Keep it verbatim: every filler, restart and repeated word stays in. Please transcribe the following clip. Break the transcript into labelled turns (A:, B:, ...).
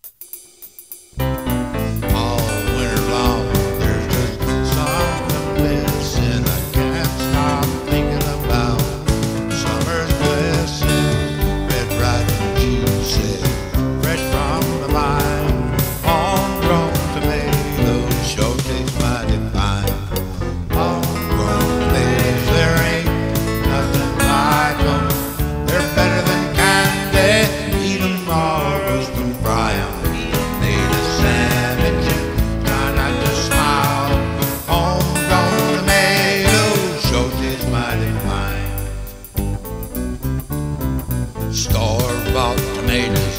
A: All winter long, there's just something missing. I can't stop thinking about summer's blessing. Red, ripe, and juicy, fresh from the vine. Homegrown tomatoes sure taste mighty fine. Homegrown tomatoes, there ain't nothing like them. They're better than candy. Eat 'em raw, roast 'em, fry 'em. Made a sandwich and try not to smile. Homegrown tomatoes sure taste mighty fine. Store-bought tomatoes